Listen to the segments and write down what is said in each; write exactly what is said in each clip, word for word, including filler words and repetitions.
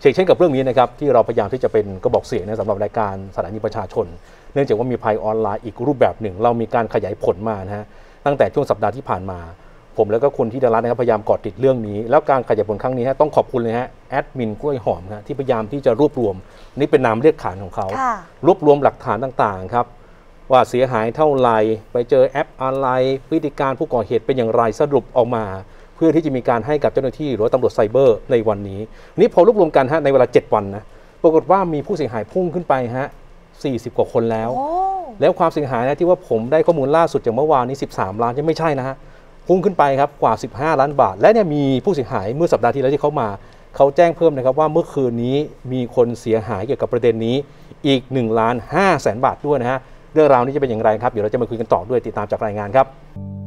เช่นเช่นกับเรื่องนี้นะครับที่เราพยายามที่จะเป็นกระบอกเสียงนะสำหรับรายการสถานีประชาชนเนื่องจากว่ามีภัยออนไลน์อีกรูปแบบหนึ่งเรามีการขยายผลมานะฮะตั้งแต่ช่วงสัปดาห์ที่ผ่านมาผมแล้วก็คนที่ดารานะครับพยายามเกาะติดเรื่องนี้แล้วการขยายผลครั้งนี้ฮะต้องขอบคุณเลยฮะแอดมินกล้วยหอมฮะที่พยายามที่จะรวบรวมนี่เป็นนามเรียกขานของเขารวบรวมหลักฐานต่างๆครับว่าเสียหายเท่าไหร่ไปเจอแอปอะไรพฤติการผู้ก่อเหตุเป็นอย่างไรสรุปออกมาเพื่อที่จะมีการให้กับเจ้าหน้าที่หรือตำรวจไซเบอร์ในวันนี้นี่พอรวบรวมกันฮะในเวลาเจ็ดวันนะปรากฏว่ามีผู้เสียหายพุ่งขึ้นไปฮะสี่สิบกว่าคนแล้วแล้วความเสียหายนะที่ว่าผมได้ข้อมูลล่าสุดจากเมื่อวานนี้สิบสามล้านยังไม่ใช่นะฮะพุ่งขึ้นไปครับกว่าสิบห้าล้านบาทและเนี่ยมีผู้เสียหายเมื่อสัปดาห์ที่แล้วที่เขามาเขาแจ้งเพิ่มนะครับว่าเมื่อคืนนี้มีคนเสียหายเกี่ยวกับประเด็นนี้อีกหนึ่งล้านห้าแสนบาทด้วยนะฮะเรื่องราวนี้จะเป็นอย่างไรครับเดี๋ยวเราจะมาคุยกันต่อด้วยติดตามจากรายงานครับ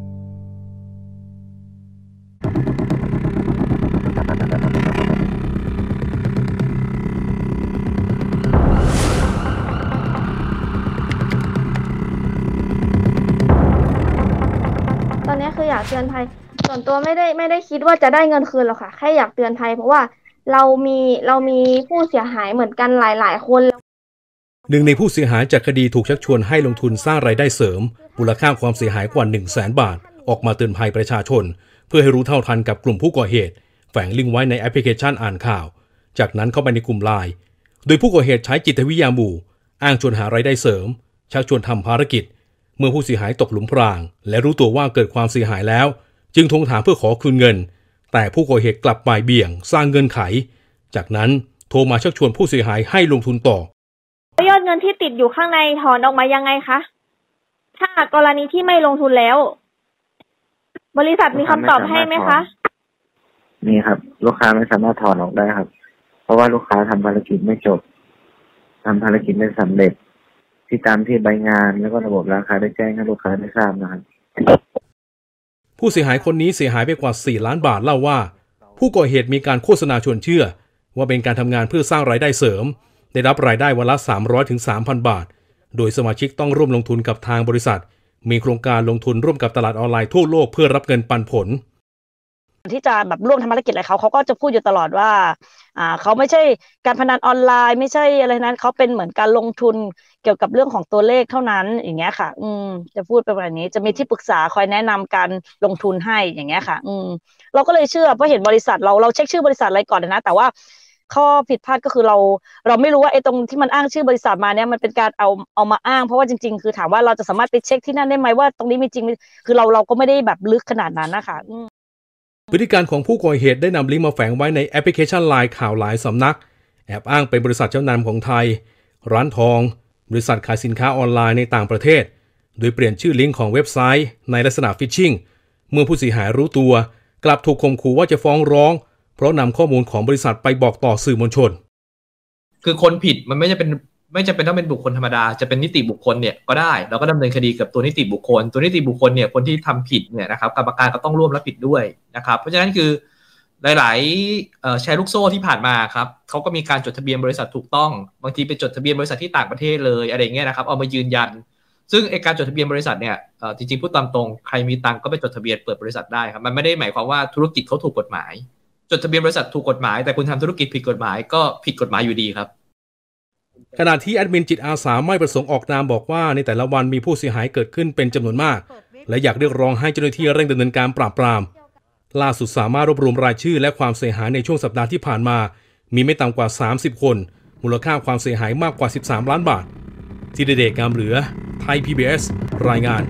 ตอนนี้คืออยากเตือนภัยส่วนตัวไม่ได้ไม่ได้คิดว่าจะได้เงินคืนหรอกค่ะแค่อยากเตือนภัยเพราะว่าเรามีเรามีผู้เสียหายเหมือนกันหลายๆคนหนึ่งในผู้เสียหายจากคดีถูกชักชวนให้ลงทุนสร้างรายได้เสริมมูลค่าความเสียหายกว่า หนึ่งแสน บาทออกมาเตือนภัยประชาชนเพื่อให้รู้เท่าทันกับกลุ่มผู้ก่อเหตุแฝงลิงก์ไว้ในแอปพลิเคชันอ่านข่าวจากนั้นเข้าไปในกลุ่มไลน์โดยผู้ก่อเหตุใช้จิตวิทยาหมู่อ้างชวนหารายได้เสริมชักชวนทำภารกิจเมื่อผู้เสียหายตกหลุมพรางและรู้ตัวว่าเกิดความเสียหายแล้วจึงทวงถามเพื่อขอคืนเงินแต่ผู้ก่อเหตุกลับบ่ายเบี่ยงสร้างเงื่อนไขจากนั้นโทรมาชักชวนผู้เสียหายให้ลงทุนต่อยอดเงินที่ติดอยู่ข้างในถอนออกมายังไงคะถ้ากรณีที่ไม่ลงทุนแล้วบริษัทมีคำตอบให้ไหมคะมีครับลูกค้าไม่สามารถถอนออกได้ครับเพราะว่าลูกค้าทำภารกิจไม่จบทำภารกิจไม่สำเร็จที่ตามที่ใบงานแล้วก็ระบบราคาได้แจ้งให้ลูกค้าได้ทราบนะครับผู้เสียหายคนนี้เสียหายไปกว่าสี่ล้านบาทเล่าว่าผู้ก่อเหตุมีการโฆษณาชวนเชื่อว่าเป็นการทำงานเพื่อสร้างรายได้เสริมได้รับรายได้วันละ สามร้อยถึงสามพัน บาทโดยสมาชิกต้องร่วมลงทุนกับทางบริษัทมีโครงการลงทุนร่วมกับตลาดออนไลน์ทั่วโลกเพื่อรับเงินปันผลที่จะแบบร่วมทำธุรกิจอะไรเขาเขาก็จะพูดอยู่ตลอดว่าอ่าเขาไม่ใช่การพนันออนไลน์ไม่ใช่อะไรนั้นเขาเป็นเหมือนการลงทุนเกี่ยวกับเรื่องของตัวเลขเท่านั้นอย่างเงี้ยค่ะอืมจะพูดไปแบบนี้จะมีที่ปรึกษาคอยแนะนำการลงทุนให้อย่างเงี้ยค่ะอืมเราก็เลยเชื่อเพราะเห็นบริษัทเราเราเช็คชื่อบริษัทอะไรก่อนนะแต่ว่าข้อผิดพลาดก็คือเราเราไม่รู้ว่าไอ้ตรงที่มันอ้างชื่อบริษัทมาเนี่ยมันเป็นการเอาเอามาอ้างเพราะว่าจริงๆคือถามว่าเราจะสามารถไปเช็คที่นั่นได้ไหมว่าตรงนี้มีจริงคือเราเราก็ไม่ได้แบบลึกขนาดนั้นนะคะพฤติการของผู้ก่อเหตุได้นำลิงก์มาแฝงไว้ในแอปพลิเคชันไลน์ข่าวหลายสำนักแอบอ้างเป็นบริษัทเจ้านายของไทยร้านทองบริษัทขายสินค้าออนไลน์ในต่างประเทศโดยเปลี่ยนชื่อลิงก์ของเว็บไซต์ในลักษณะฟิชชิงเมื่อผู้เสียหายรู้ตัวกลับถูกข่มขู่ว่าจะฟ้องร้องเพราะนำข้อมูลของบริษัทไปบอกต่อสื่อมวลชนคือคนผิดมันไม่จะเป็นไม่จำเป็นต้องเป็นบุคคลธรรมดาจะเป็นนิติบุคคลเนี่ยก็ได้เราก็ดำเนินคดีกับตัวนิติบุคคลตัวนิติบุคคลเนี่ยคนที่ทำผิดเนี่ยนะครับกรรมการก็ต้องร่วมรับผิดด้วยนะครับเพราะฉะนั้นคือหลายๆแชร์ลูกโซ่ที่ผ่านมาครับเขาก็มีการจดทะเบียนบริษัทถูกต้องบางทีไปจดทะเบียนบริษัทที่ต่างประเทศเลยอะไรเงี้ยนะครับเอามายืนยันซึ่งไอ้การจดทะเบียนบริษัทเนี่ยจริงๆพูดตามตรงใครมีตังก็ไปจดทะเบียนเปิดบริษัทได้ครับมันไม่ได้หมายความว่าธุรกิจเขาถูกกฎหมายจดทะเบียนบริษัทถูกกฎหมายแต่คุณทำธุรกิจผิดกฎหมายก็ผิดกฎหมายอยู่ดีครับขณะที่แอดมินจิตอาสาไม่ประสงค์ออกนามบอกว่าในแต่ละวันมีผู้เสียหายเกิดขึ้นเป็นจำนวนมากและอยากเรียกร้องให้เจ้าหน้าที่เร่งดำเนินการปราบปรามล่าสุดสามารถรวบรวมรายชื่อและความเสียหายในช่วงสัปดาห์ที่ผ่านมามีไม่ต่ำกว่าสามสิบคนมูลค่าความเสียหายมากกว่าสิบสามล้านบาทธีรเดช งามเหลือไทย พี บี เอส รายงาน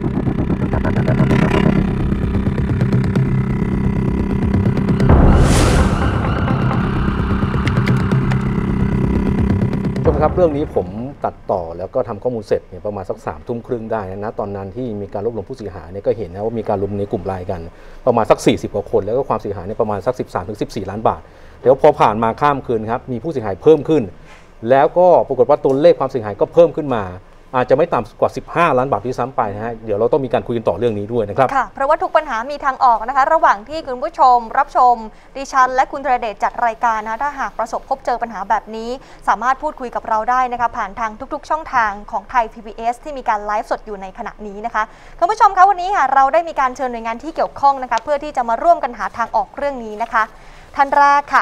ชมครับเรื่องนี้ผมตัดต่อแล้วก็ทำข้อมูลเสร็จเนี่ยประมาณสักสามทุ่มครึ่งได้นะตอนนั้นที่มีการรวบรวมผู้เสียหายเนี่ยก็เห็นนะว่ามีการรวมในกลุ่มไลน์กันประมาณสักสี่สิบกว่าคนแล้วก็ความเสียหายเนี่ยประมาณสัก สิบสามถึงสิบสี่ ล้านบาทเดี๋ยวพอผ่านมาข้ามคืนครับมีผู้เสียหายเพิ่มขึ้นแล้วก็ปรากฏว่าตัวเลขความเสียหายก็เพิ่มขึ้นมาอาจจะไม่ต่ำกว่าสิบห้าล้านบาทที่ซ้ำไปนะฮะเดี๋ยวเราต้องมีการคุยกันต่อเรื่องนี้ด้วยนะครับค่ะเพราะว่าทุกปัญหามีทางออกนะคะระหว่างที่คุณผู้ชมรับชมดิฉันและคุณธีรเดชจัดรายการนะถ้าหากประสบพบเจอปัญหาแบบนี้สามารถพูดคุยกับเราได้นะคะผ่านทางทุกๆช่องทางของไทย พี บี เอส ที่มีการไลฟ์สดอยู่ในขณะนี้นะคะคุณผู้ชมคะวันนี้ค่ะเราได้มีการเชิญหน่วยงานที่เกี่ยวข้องนะคะเพื่อที่จะมาร่วมกันหาทางออกเรื่องนี้นะคะท่านแรกค่ะ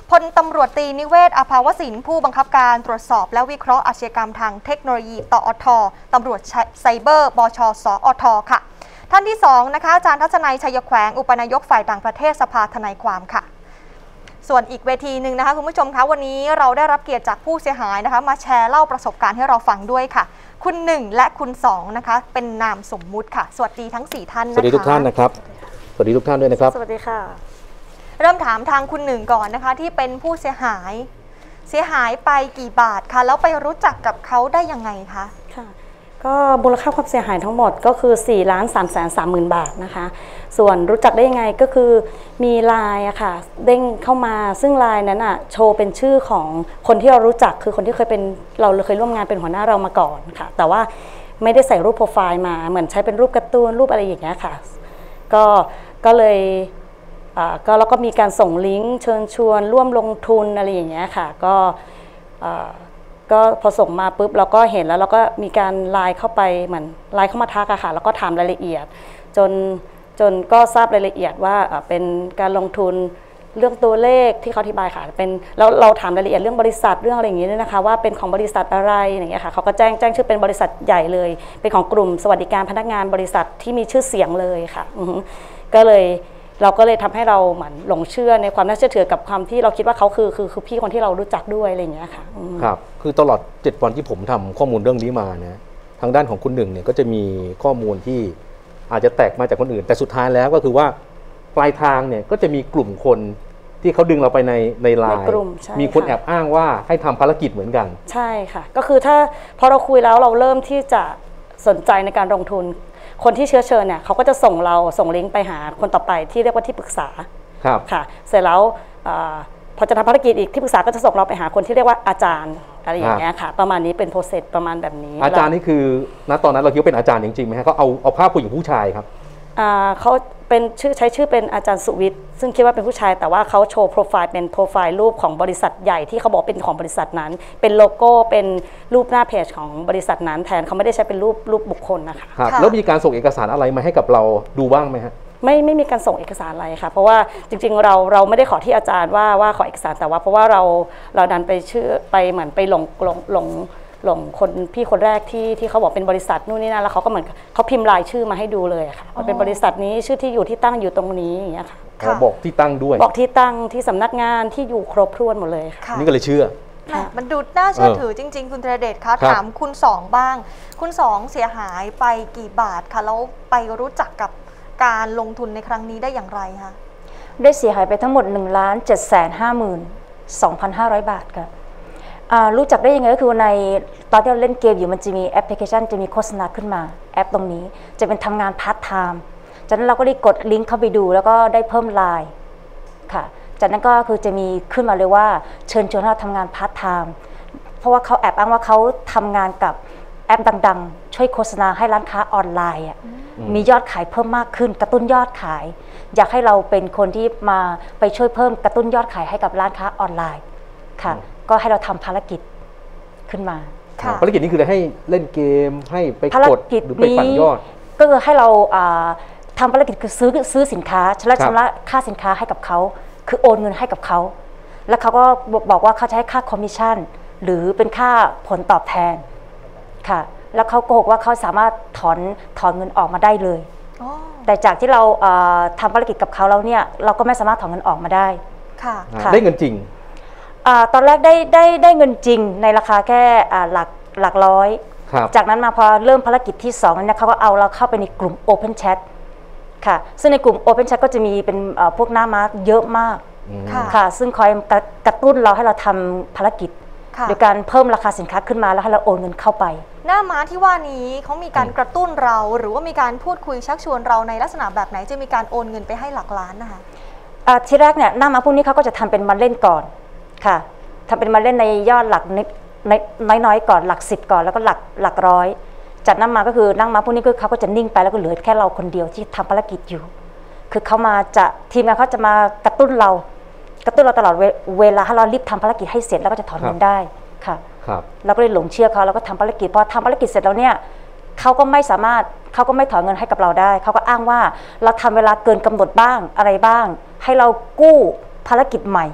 พลตำรวจตรีนิเวศอาภาวสินผู้บังคับการตรวจสอบและวิเคราะห์อาชญากรรมทางเทคโนโลยีตอทตำรวจไซเบอร์บชสอทค่ะท่านที่สองนะคะอาจารย์ทัศนัยชัยแขวงอุปนายกฝ่ายต่างประเทศสภาทนายความค่ะส่วนอีกเวทีหนึ่งนะคะคุณผู้ชมคะวันนี้เราได้รับเกียรติจากผู้เสียหายนะคะมาแชร์เล่าประสบการณ์ให้เราฟังด้วยค่ะคุณหนึ่งและคุณสองนะคะเป็นนามสมมุติค่ะสวัสดีทั้งสี่ท่านนะคะสวัสดีทุกท่านนะครับสวัสดีทุกท่านด้วยนะครับสวัสดีค่ะเริ่มถามทางคุณหนึ่งก่อนนะคะที่เป็นผู้เสียหายเสียหายไปกี่บาทคะแล้วไปรู้จักกับเขาได้ยังไงคะค่ะก็มูลค่าความเสียหายทั้งหมดก็คือสี่ล้านสามแสนสามหมื่นบาทนะคะส่วนรู้จักได้ยังไงก็คือมีไลน์อะค่ะเด้งเข้ามาซึ่งไลน์นั้นอะโชว์เป็นชื่อของคนที่เรารู้จักคือคนที่เคยเป็นเราเคยร่วมงานเป็นหัวหน้าเรามาก่อนค่ะแต่ว่าไม่ได้ใส่รูปโปรไฟล์มาเหมือนใช้เป็นรูปการ์ตูนรูปอะไรอย่างเงี้ยค่ะก็ก็เลยก็แล้วก็มีการส่งลิงก์เชิญชวนร่วมลงทุนอะไรอย่างเงี้ยค่ะก็ก็พอส่งมาปุ๊บเราก็เห็นแล้วเราก็มีการไลน์เข้าไปเหมือนไลน์เข้ามาทักอะค่ะแล้วก็ถามรายละเอียดจนจนก็ทราบรายละเอียดว่าเป็นการลงทุนเรื่องตัวเลขที่เขาอธิบายค่ะเป็นแล้วเราถามรายละเอียดเรื่องบริษัทเรื่องอะไรอย่างเงี้ยด้วยนะคะว่าเป็นของบริษัทอะไรอย่างเงี้ยค่ะเขาก็แจ้งแจ้งชื่อเป็นบริษัทใหญ่เลยเป็นของกลุ่มสวัสดิการพนักงานบริษัทที่มีชื่อเสียงเลยค่ะก็เลยเราก็เลยทำให้เราเหมือนหลงเชื่อในความน่าเชื่อถือกับความที่เราคิดว่าเขาคือคือคือพี่คนที่เรารู้จักด้วยอะไรอย่างเงี้ยค่ะครับคือตลอดเจ็ดวันที่ผมทำข้อมูลเรื่องนี้มาเนี่ยทางด้านของคุณหนึ่งเนี่ยก็จะมีข้อมูลที่อาจจะแตกมาจากคนอื่นแต่สุดท้ายแล้วก็คือว่าปลายทางเนี่ยก็จะมีกลุ่มคนที่เขาดึงเราไปในในไลน์มีคนแอบอ้างว่าให้ทำภารกิจเหมือนกันใช่ค่ะก็คือถ้าพอเราคุยแล้วเราเริ่มที่จะสนใจในการลงทุนคนที่เชื้อเชิญเนี่ยเขาก็จะส่งเราส่งลิงก์ไปหาคนต่อไปที่เรียกว่าที่ปรึกษาครับค่ะเสร็จแล้วพอจะทำภารกิจอีกที่ปรึกษาก็จะส่งเราไปหาคนที่เรียกว่าอาจารย์อะไรอย่างเงี้ยค่ะประมาณนี้เป็นโปรเซสประมาณแบบนี้อาจารย์นี่คือณตอนนั้นเราคิดว่าเป็นอาจารย์จริงๆไหมฮะเขาเอาเอาภาพผู้หญิงผู้ชายครับเขาเป็นชื่อใช้ชื่อเป็นอาจารย์สุวิทย์ซึ่งคิดว่าเป็นผู้ชายแต่ว่าเขาโชว์โปรไฟล์เป็นโปรไฟล์รูปของบริษัทใหญ่ที่เขาบอกเป็นของบริษัทนั้นเป็นโลโก้เป็นรูปหน้าเพจของบริษัทนั้นแทนเขาไม่ได้ใช้เป็นรูปรูปบุคคลนะคะครับแล้วมีการส่งเอกสารอะไรมาให้กับเราดูบ้างไหมฮะไม่ไม่มีการส่งเอกสารอะไรค่ะเพราะว่าจริงๆเราเราไม่ได้ขอที่อาจารย์ว่าว่าขอเอกสารแต่ว่าเพราะว่าเราเราดันไปชื่อไปเหมือนไปหลงหลงหลงหลงคนพี่คนแรกที่ที่เขาบอกเป็นบริษัทนู่นนี่นั่นแล้วเขาก็เหมือนเขาพิมพ์รายชื่อมาให้ดูเลยค่ะมันเป็นบริษัทนี้ชื่อที่อยู่ที่ตั้งอยู่ตรงนี้อย่างเงี้ยค่ะเขาบอกที่ตั้งด้วยบอกที่ตั้งที่สำนักงานที่อยู่ครบถ้วนหมดเลยค่ะนี่ก็เลยเชื่อมันดูน่าเชื่อถือจริงๆคุณธีรเดชคะถามคุณสองบ้างคุณสองเสียหายไปกี่บาทคะแล้วไปรู้จักกับการลงทุนในครั้งนี้ได้อย่างไรคะได้เสียหายไปทั้งหมดหนึ่งล้านเจ็ดแสนห้าหมื่นสองพันห้าร้อยบาทค่ะรู้จักได้ยังไงก็คือในตอนที่เราเล่นเกมอยู่มันจะมีแอปพลิเคชันจะมีโฆษณาขึ้นมาแอปตรงนี้จะเป็นทำงานพาร์ทไทม์จากนั้นเราก็ได้กดลิงก์เข้าไปดูแล้วก็ได้เพิ่มไลน์ค่ะจากนั้นก็คือจะมีขึ้นมาเลยว่าเชิญชวนให้เราทำงานพาร์ทไทม์เพราะว่าเขาแอบอ้างว่าเขาทำงานกับแอปดังๆช่วยโฆษณาให้ร้านค้าออนไลน์มียอดขายเพิ่มมากขึ้นกระตุ้นยอดขายอยากให้เราเป็นคนที่มาไปช่วยเพิ่มกระตุ้นยอดขายให้กับร้านค้าออนไลน์ค่ะก็ให้เราทำภารกิจขึ้นมาภารกิจนี้คือให้เล่นเกมให้ไปกดหรือไปปั่นยอดก็คือให้เราทำภารกิจคือซื้อซื้อสินค้าชำระชำระค่าสินค้าให้กับเขาคือโอนเงินให้กับเขาแล้วเขาก็บอกว่าเขาจะให้ค่าคอมมิชชั่นหรือเป็นค่าผลตอบแทนค่ะแล้วเขาโกหกว่าเขาสามารถถอนถอนเงินออกมาได้เลยแต่จากที่เราทำภารกิจกับเขาแล้วเนี่ยเราก็ไม่สามารถถอนเงินออกมาได้ค่ะได้เงินจริงตอนแรกได้ได้ได้เงินจริงในราคาแค่หลักหลักร้อยจากนั้นมาพอเริ่มภารกิจที่สองนั้นเขาก็เอาเราเข้าไปในกลุ่ม Open Chat ค่ะซึ่งในกลุ่ม Open Chat ก็จะมีเป็นพวกหน้าม้าเยอะมากค่ะซึ่งคอยกระตุ้นเราให้เราทำภารกิจโดยการเพิ่มราคาสินค้าขึ้นมาแล้วให้เราโอนเงินเข้าไปหน้าม้าที่ว่านี้เขามีการกระตุ้นเราหรือว่ามีการพูดคุยชักชวนเราในลักษณะแบบไหนจะมีการโอนเงินไปให้หลักล้านนะคะทีแรกเนี่ยหน้าม้าพวกนี้เขาก็จะทำเป็นมาเล่นก่อนค่ะทำเป็นมาเล่นในยอดหลักน้อยๆก่อนหลักสิบก่อนแล้วก็หลักหลักร้อยจากนั้นมาก็คือนั่งมาพวกนี้ก็เขาก็จะนิ่งไปแล้วก็เหลือแค่เราคนเดียวที่ทำภารกิจอยู่คือเขามาจะทีมงานเขาจะมากระตุ้นเรากระตุ้นเราตลอดเวลาให้เรารีบทำภารกิจให้เสร็จแล้วก็จะถอนเงินได้ค่ะเราก็เลยหลงเชื่อเขาแล้วก็ทำภารกิจพอทำภารกิจเสร็จแล้วเนี่ยเขาก็ไม่สามารถเขาก็ไม่ถอนเงินให้กับเราได้เขาก็อ้างว่าเราทำเวลาเกินกำหนดบ้างอะไรบ้างให้เรากู้ภารกิจใหม่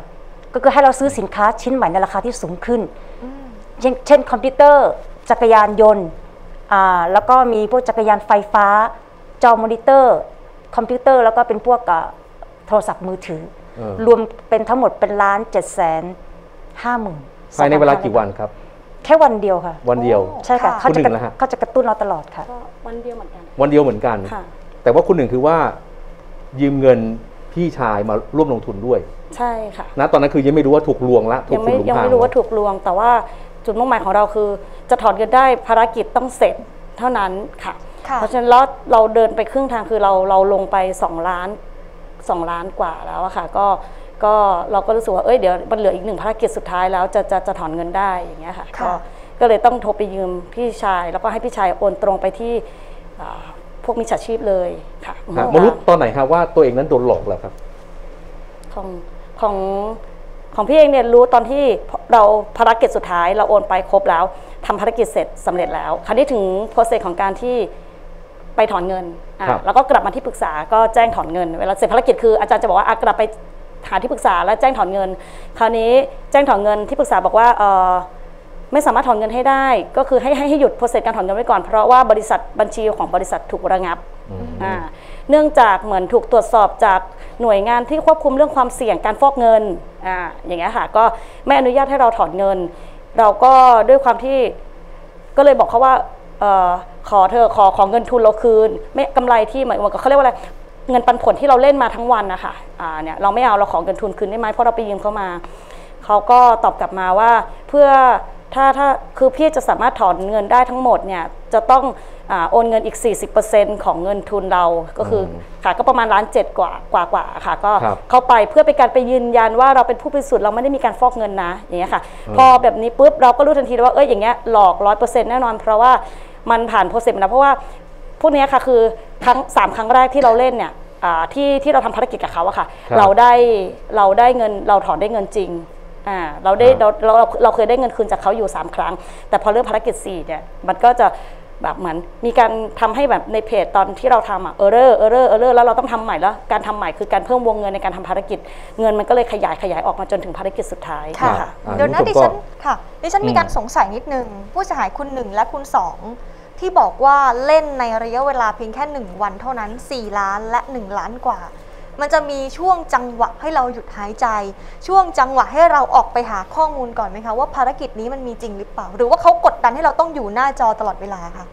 ก็คือให้เราซื้อสินค้าชิ้นใหม่ในราคาที่สูงขึ้นเช่นคอมพิวเตอร์จักรยานยนต์แล้วก็มีพวกจักรยานไฟฟ้าจอมอนิเตอร์คอมพิวเตอร์แล้วก็เป็นพวกโทรศัพท์มือถือรวมเป็นทั้งหมดเป็นล้านเจ็ดแสนห้าหมื่นภายในเวลากี่วันครับแค่วันเดียวค่ะวันเดียวใช่ค่ะเขาจะเขาจะกระตุ้นเราตลอดค่ะวันเดียวเหมือนกันวันเดียวเหมือนกันแต่ว่าคุณหนึ่งคือว่ายืมเงินพี่ชายมาร่วมลงทุนด้วยใช่ค่ะนะตอนนั้นคือยังไม่รู้ว่าถูกลวงละยังไม่ยังไม่รู้ว่าถูกลวงแต่ว่าจุดมุ่งหมายของเราคือจะถอนเงินได้ภารกิจต้องเสร็จเท่านั้นค่ะเพราะฉะนั้นเราเราเดินไปครึ่งทางคือเราเราลงไปสองล้านสองล้านกว่าแล้วอะค่ะก็ก็เราก็รู้สึกว่าเอ้ยเดี๋ยวมันเหลืออีกหนึ่งภารกิจสุดท้ายแล้วจะจะจะถอนเงินได้อย่างเงี้ยค่ะก็ก็เลยต้องโทรไปยืมพี่ชายแล้วก็ให้พี่ชายโอนตรงไปที่พวกมิจฉาชีพเลยค่ะมารู้ตอนไหนครับว่าตัวเองนั้นโดนหลอกแล้วครับของของของพี่เองเนี่ยรู้ตอนที่เราภารกิจสุดท้ายเราโอนไปครบแล้วทำภารกิจเสร็จสำเร็จแล้วคราวนี้ถึงโปรเซสของการที่ไปถอนเงินแล้วก็กลับมาที่ปรึกษาก็แจ้งถอนเงินเวลาเสร็จภารกิจคืออาจารย์จะบอกว่ากลับไปหาที่ปรึกษาแล้วแจ้งถอนเงินคราวนี้แจ้งถอนเงินที่ปรึกษาบอกว่าเออไม่สามารถถอนเงินให้ได้ก็คือให้ให้หยุดโปรเซสการถอนเงินไว้ก่อนเพราะว่าบริษัทบัญชีของบริษัทถูกระงับเนื่องจากเหมือนถูกตรวจสอบจากหน่วยงานที่ควบคุมเรื่องความเสี่ยงการฟอกเงินอ่าอย่างเงี้ยค่ะก็ไม่อนุญาตให้เราถอนเงินเราก็ด้วยความที่ก็เลยบอกเขาว่าเออขอเธอขอของเงินทุนเราคืนไม่กำไรที่เหมือนเขาเรียกว่าอะไรเงินปันผลที่เราเล่นมาทั้งวันนะคะอ่าเนี่ยเราไม่เอาเราขอเงินทุนคืนได้ไหมเพราะเราไปยืมเขามาเขาก็ตอบกลับมาว่าเพื่อถ้าถ้าคือพี่จะสามารถถอนเงินได้ทั้งหมดเนี่ยจะต้องอ่าโอนเงินอีก สี่สิบเปอร์เซ็นต์ ของเงินทุนเราก็คือค่ะก็ประมาณล้านเจ็ดกว่ากว่ากว่าค่ะก็เข้าไปเพื่อเป็นการไปยืนยันว่าเราเป็นผู้บริสุทธิ์เราไม่ได้มีการฟอกเงินนะอย่างเงี้ยค่ะพอแบบนี้ปุ๊บเราก็รู้ทันทีว่าเอ้ยอย่างเงี้ยหลอกร้อยเปอร์เซ็นต์แน่นอนเพราะว่ามันผ่านโปรเซสนะเพราะว่าพวกนี้ค่ะคือครั้งสามครั้งแรกที่เราเล่นเนี่ยที่ที่เราทำภารกิจกับเขาอะค่ะเราได้เราได้เงินเราถอนได้เงินจริงอ่าเราได้เราเราเราเคยได้เงินคืนจากเขาอยู่สามครั้งแต่พอเริ่มภารกิจสี่เนี่ยมันก็จะแบบเหมือนมีการทำให้แบบในเพจตอนที่เราทำอะเออร์เรอร์เออร์เรอร์เออร์เรอร์แล้วเราต้องทำใหม่แล้วการทำใหม่คือการเพิ่มวงเงินในการทำภารกิจเงินมันก็เลยขยายขยายออกมาจนถึงภารกิจสุดท้ายค่ะเดี๋ยวนะดิฉันค่ะดิฉันมีการสงสัยนิดนึงผู้เสียหายคุณหนึ่งและคุณสองที่บอกว่าเล่นในระยะเวลาเพียงแค่หนึ่งวันเท่านั้นสี่ล้านและหนึ่งล้านกว่ามันจะมีช่วงจังหวะให้เราหยุดหายใจช่วงจังหวะให้เราออกไปหาข้อมูลก่อนไหมคะว่าภารกิจนี้มันมีจริงหรือเปล่าหรือว่าเขากดดันให้เราต้องอยู่หน้าจอตลอดเวลาคะ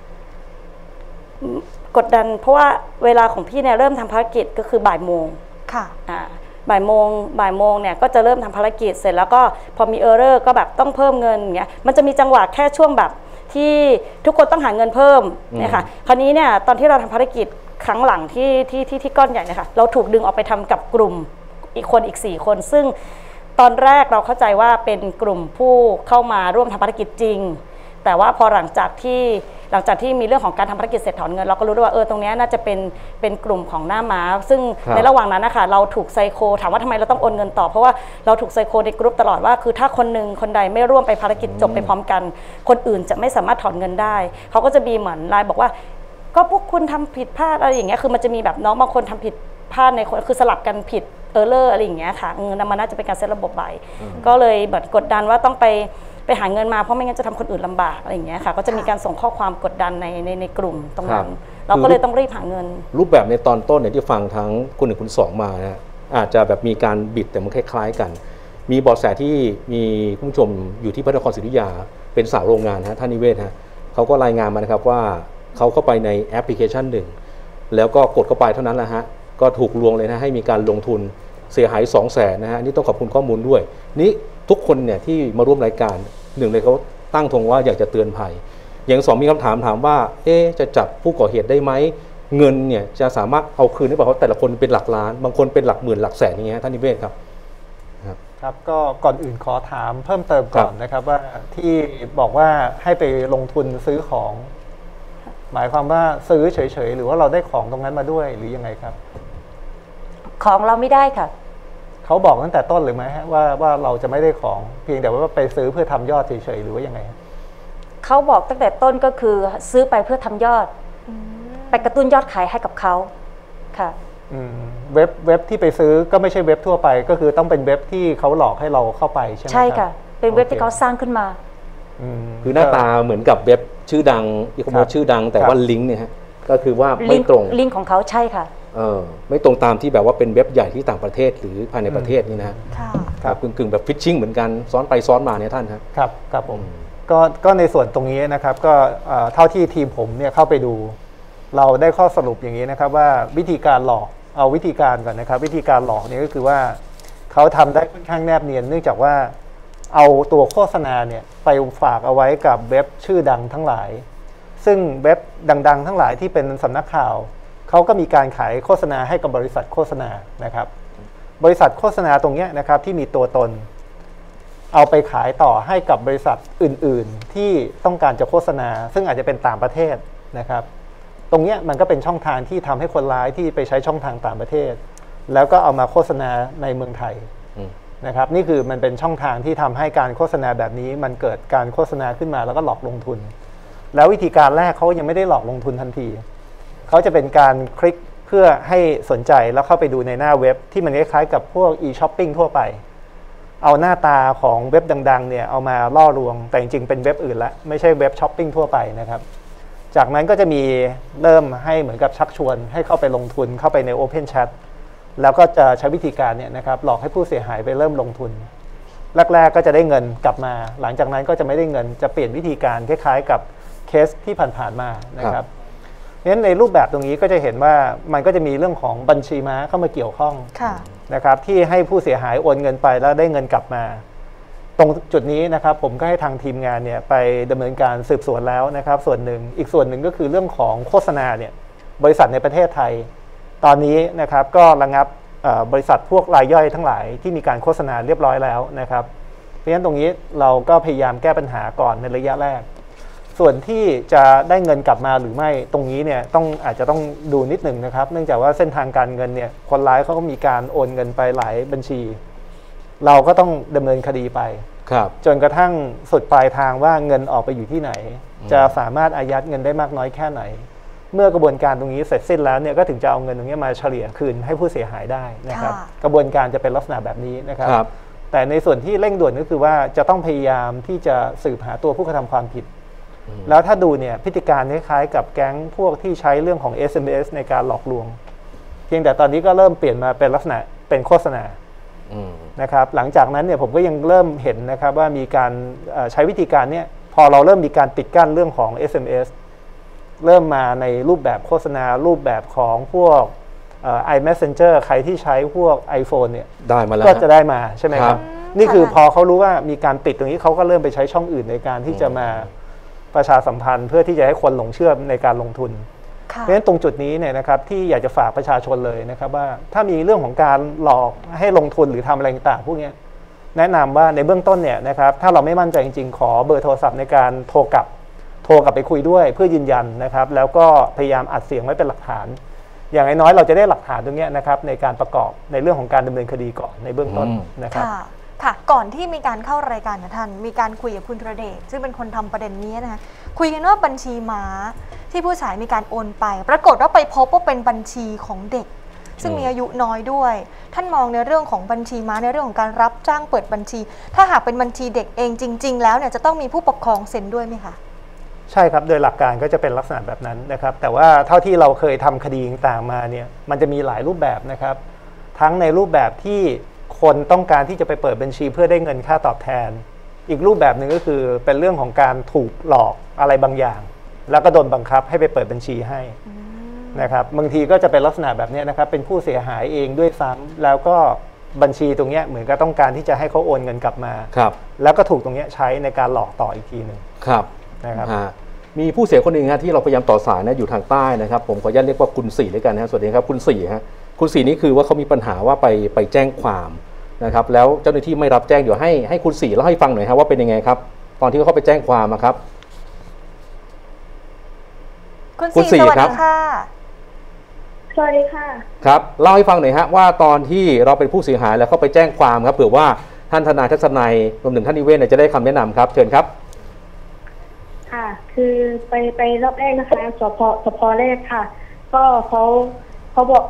กดดันเพราะว่าเวลาของพี่เนี่ยเริ่มทำภารกิจก็คือบ่ายโมงค่ะอ่าบ่ายโมงบ่ายโมงเนี่ยก็จะเริ่มทำภารกิจเสร็จแล้วก็พอมีเออร์เรอร์ก็แบบต้องเพิ่มเงินอย่างเงี้ยมันจะมีจังหวะแค่ช่วงแบบที่ทุกคนต้องหาเงินเพิ่มเนี่ยค่ะคราวนี้เนี่ยตอนที่เราทำภารกิจครั้งหลังที่ที่ที่ที่ก้อนใหญ่เนี่ยค่ะเราถูกดึงออกไปทำกับกลุ่มอีกคนอีกสี่คนซึ่งตอนแรกเราเข้าใจว่าเป็นกลุ่มผู้เข้ามาร่วมทำภารกิจจริงแต่ว่าพอหลังจากที่หลังจากที่มีเรื่องของการทำภารกิจเสร็จถอนเงินเราก็รู้ด้วยว่าเออตรงนี้น่าจะเป็นเป็นกลุ่มของหน้าม้าซึ่งในระหว่างนั้นนะคะเราถูกไซโคถามว่าทำไมเราต้องโอนเงินต่อเพราะว่าเราถูกไซโคในกลุ่มตลอดว่าคือถ้าคนหนึ่งคนใดไม่ร่วมไปภารกิจจบไปพร้อมกันคนอื่นจะไม่สามารถถอนเงินได้เขาก็จะมีเหมือนไลน์บอกว่าก็พวกคุณทำผิดพลาดอะไรอย่างเงี้ยคือมันจะมีแบบน้องบางคนทำผิดพลาดในคนคือสลับกันผิดเออร์เลอร์อะไรอย่างเงี้ยค่ะเงินมันน่าจะเป็นการเซตระบบใบก็เลยแบบกดดันว่าต้องไปไปหาเงินมาเพราะไม่งั้นจะทำคนอื่นลำบากอะไรอย่างเงี้ยค่ะก็จะมีการส่งข้อความกดดันในในในกลุ่มตรงนั้นเราก็เลยต้องรีบหาเงินรูปแบบในตอนต้นเนี่ยที่ฟังทั้งคุณหนึ่งคุณสองมานะอาจจะแบบมีการบิดแต่มันคล้ายๆกันมีเบาะแสที่มีผู้ชมอยู่ที่พระนครศรีอยุธยาเป็นสาวโรงงานฮะท่านนิเวศฮะเขาก็รายงานมานะครับว่าเขาเข้าไปในแอปพลิเคชันหนึ่งแล้วก็กดเข้าไปเท่านั้นแหละฮะก็ถูกลวงเลยนะให้มีการลงทุนเสียหาย สองแสน นะฮะนี่ต้องขอบคุณข้อมูลด้วยนี่ทุกคนเนี่ยที่มาร่วมรายการหนึ่งเลยเขาตั้งธงว่าอยากจะเตือนภัยอย่างสองมีคำถามถามว่าเอ๊ะจะจับผู้ก่อเหตุได้ไหมเงินเนี่ยจะสามารถเอาคืนได้เปล่าเพราะแต่ละคนเป็นหลักล้านบางคนเป็นหลักหมื่นหลักแสนอย่างเงี้ยท่านนิเวศครับครับก็ก่อนอื่นขอถามเพิ่มเติมก่อนนะครับว่าที่บอกว่าให้ไปลงทุนซื้อของหมายความว่าซื้อเฉยๆหรือว่าเราได้ของตรงนั้นมาด้วยหรือยังไงครับของเราไม่ได้ค่ะเขาบอกตั้งแต่ต้นเลยไหมฮะว่าว่าเราจะไม่ได้ของเพียงแต่ว่าไปซื้อเพื่อทำยอดเฉยๆหรือว่ายังไงเขาบอกตั้งแต่ต้นก็คือซื้อไปเพื่อทำยอดไปกระตุ้นยอดขายให้กับเขาค่ะเว็บเว็บที่ไปซื้อก็ไม่ใช่เว็บทั่วไปก็คือต้องเป็นเว็บที่เขาหลอกให้เราเข้าไปใช่ไหมครับใช่ค่ะเป็นเว็บที่เขาสร้างขึ้นมาคือหน้าตาเหมือนกับเว็บชื่อดังอีคอมเมิร์ซชื่อดังแต่ว่าลิงก์เนี่ยฮะก็คือว่าไม่ตรงลิงก์ของเขาใช่ค่ะเออไม่ตรงตามที่แบบว่าเป็นเว็บใหญ่ที่ต่างประเทศหรือภายในประเทศนี่นะครับกึ่งกึ่งแบบฟิชชิ่งเหมือนกันซ้อนไปซ้อนมาเนี่ยท่านครับครับครับผมก็ก็ในส่วนตรงนี้นะครับก็เท่าที่ทีมผมเนี่ยเข้าไปดูเราได้ข้อสรุปอย่างนี้นะครับว่าวิธีการหลอกเอาวิธีการก่อนนะครับวิธีการหลอกนี่ก็คือว่าเขาทำได้ค่อนข้างแนบเนียนเนื่องจากว่าเอาตัวโฆษณาเนี่ยไปฝากเอาไว้กับเว็บชื่อดังทั้งหลายซึ่งเว็บดังๆทั้งหลายที่เป็นสำนักข่าวเขาก็มีการขายโฆษณาให้กับบริษัทโฆษณานะครับบริษัทโฆษณาตรงนี้นะครับที่มีตัวตนเอาไปขายต่อให้กับบริษัทอื่นๆที่ต้องการจะโฆษณาซึ่งอาจจะเป็นต่างประเทศนะครับตรงนี้มันก็เป็นช่องทางที่ทำให้คนร้ายที่ไปใช้ช่องทางต่างประเทศแล้วก็เอามาโฆษณาในเมืองไทยนะครับนี่คือมันเป็นช่องทางที่ทำให้การโฆษณาแบบนี้มันเกิดการโฆษณาขึ้นมาแล้วก็หลอกลงทุนแล้ววิธีการแรกเขายังไม่ได้หลอกลงทุนทันทีเขาจะเป็นการคลิกเพื่อให้สนใจแล้วเข้าไปดูในหน้าเว็บที่มันคล้ายๆกับพวก e-shopping ทั่วไปเอาหน้าตาของเว็บดังๆเนี่ยเอามาล่อลวงแต่จริงๆเป็นเว็บอื่นละไม่ใช่เว็บช้อปปิ้งทั่วไปนะครับจากนั้นก็จะมีเริ่มให้เหมือนกับชักชวนให้เข้าไปลงทุนเข้าไปใน Open Chat แล้วก็จะใช้วิธีการเนี่ยนะครับหลอกให้ผู้เสียหายไปเริ่มลงทุนแรกๆก็จะได้เงินกลับมาหลังจากนั้นก็จะไม่ได้เงินจะเปลี่ยนวิธีการคล้ายๆกับเคสที่ผ่านๆมานะครับเพราะฉะนั้นในรูปแบบตรงนี้ก็จะเห็นว่ามันก็จะมีเรื่องของบัญชีม้าเข้ามาเกี่ยวข้องนะครับที่ให้ผู้เสียหายโอนเงินไปแล้วได้เงินกลับมาตรงจุดนี้นะครับผมก็ให้ทางทีมงานเนี่ยไปดำเนินการสืบสวนแล้วนะครับส่วนหนึ่งอีกส่วนหนึ่งก็คือเรื่องของโฆษณาเนี่ยบริษัทในประเทศไทยตอนนี้นะครับก็ระงับบริษัทพวกรายย่อยทั้งหลายที่มีการโฆษณาเรียบร้อยแล้วนะครับเพราะฉะนั้นตรงนี้เราก็พยายามแก้ปัญหาก่อนในระยะแรกส่วนที่จะได้เงินกลับมาหรือไม่ตรงนี้เนี่ยต้องอาจจะต้องดูนิดหนึ่งนะครับเนื่องจากว่าเส้นทางการเงินเนี่ยคนร้ายเขาก็มีการโอนเงินไปหลายบัญชีเราก็ต้องดำเนินคดีไปจนกระทั่งสุดปลายทางว่าเงินออกไปอยู่ที่ไหนจะสามารถอายัดเงินได้มากน้อยแค่ไหนเมื่อกระบวนการตรงนี้เสร็จสิ้นแล้วเนี่ยก็ถึงจะเอาเงินตรงนี้มาเฉลี่ยคืนให้ผู้เสียหายได้นะครับกระบวนการจะเป็นลักษณะแบบนี้นะครับแต่ในส่วนที่เร่งด่วนก็คือว่าจะต้องพยายามที่จะสืบหาตัวผู้กระทำความผิดแล้วถ้าดูเนี่ยพฤติการคล้ายๆกับแก๊งพวกที่ใช้เรื่องของ เอส เอ็ม เอส ในการหลอกลวงเพียงแต่ตอนนี้ก็เริ่มเปลี่ยนมาเป็นลักษณะเป็นโฆษณานะครับหลังจากนั้นเนี่ยผมก็ยังเริ่มเห็นนะครับว่ามีการใช้วิธีการเนี่ยพอเราเริ่มมีการปิดกั้นเรื่องของ เอส เอ็ม เอส เริ่มมาในรูปแบบโฆษณารูปแบบของพวก iMessenger ใครที่ใช้พวก iPhone เนี่ยได้มาแล้วก็จะได้มาใช่ไหมครับนี่คือพอเขารู้ว่ามีการปิดตรงนี้เขาก็เริ่มไปใช้ช่องอื่นในการที่จะมาประชาสัมพันธ์เพื่อที่จะให้คนหลงเชื่อในการลงทุนเพราะฉะนั้นตรงจุดนี้เนี่ยนะครับที่อยากจะฝากประชาชนเลยนะครับว่าถ้ามีเรื่องของการหลอกให้ลงทุนหรือทำอะไรต่างๆพวกนี้แนะนำว่าในเบื้องต้นเนี่ยนะครับถ้าเราไม่มั่นใจจริงๆขอเบอร์โทรศัพท์ในการโทรกลับโทรกลับไปคุยด้วยเพื่อยืนยันนะครับแล้วก็พยายามอัดเสียงไว้เป็นหลักฐานอย่างน้อยๆเราจะได้หลักฐานตรงนี้นะครับในการประกอบในเรื่องของการดำเนินคดีก่อนในเบื้องต้นนะครับค่ะก่อนที่มีการเข้ารายการนะท่านมีการคุยกับคุณธรเดชซึ่งเป็นคนทำประเด็นนี้นะคะคุยกันว่าบัญชีม้าที่ผู้เสียหายมีการโอนไปปรากฏว่าไปพบว่าเป็นบัญชีของเด็กซึ่งมีอายุน้อยด้วยท่านมองในเรื่องของบัญชีม้าในเรื่องของการรับจ้างเปิดบัญชีถ้าหากเป็นบัญชีเด็กเองจริงๆแล้วเนี่ยจะต้องมีผู้ปกครองเซ็นด้วยไหมคะใช่ครับโดยหลักการก็จะเป็นลักษณะแบบนั้นนะครับแต่ว่าเท่าที่เราเคยทำคดีต่างๆมาเนี่ยมันจะมีหลายรูปแบบนะครับทั้งในรูปแบบที่คนต้องการที่จะไปเปิดบัญชีเพื่อได้เงินค่าตอบแทนอีกรูปแบบหนึ่งก็คือเป็นเรื่องของการถูกหลอกอะไรบางอย่างแล้วก็โดนบังคับให้ไปเปิดบัญชีให้นะครับบางทีก็จะเป็นลักษณะแบบนี้นะครับเป็นผู้เสียหายเองด้วยซ้ำแล้วก็บัญชีตรงนี้เหมือนกับต้องการที่จะให้เขาโอนเงินกลับมาครับแล้วก็ถูกตรงนี้ใช้ในการหลอกต่ออีกทีหนึ่งครับนะครับมีผู้เสียคนหนึ่งฮะที่เราพยายามต่อสายนะอยู่ทางใต้นะครับผมขออนุญาตเรียกว่าคุณสี่ด้วยกันนะสวัสดีครับคุณสี่ฮะคุณสี่นี่คือว่าเขามีปัญหาว่าไปไปแจ้งความนะครับแล้วเจ้าหน้าที่ไม่รับแจ้งเดี๋ยวให้ให้คุณสี่เล่าให้ฟังหน่อยครับว่าเป็นยังไงครับตอนที่เขาไปแจ้งความครับคุณสี่สวัสดีค่ะสวัสดีค่ะครับเล่าให้ฟังหน่อยฮะว่าตอนที่เราเป็นผู้เสียหายแล้วเขาไปแจ้งความครับเผื่อว่าท่านทนายทัศนัยรวมถึงท่านนิเวศน์จะได้คำแนะนำครับเชิญครับค่ะคือไปไปรอบแรกนะคะสพสพแรกค่ะก็เขาเขาบอก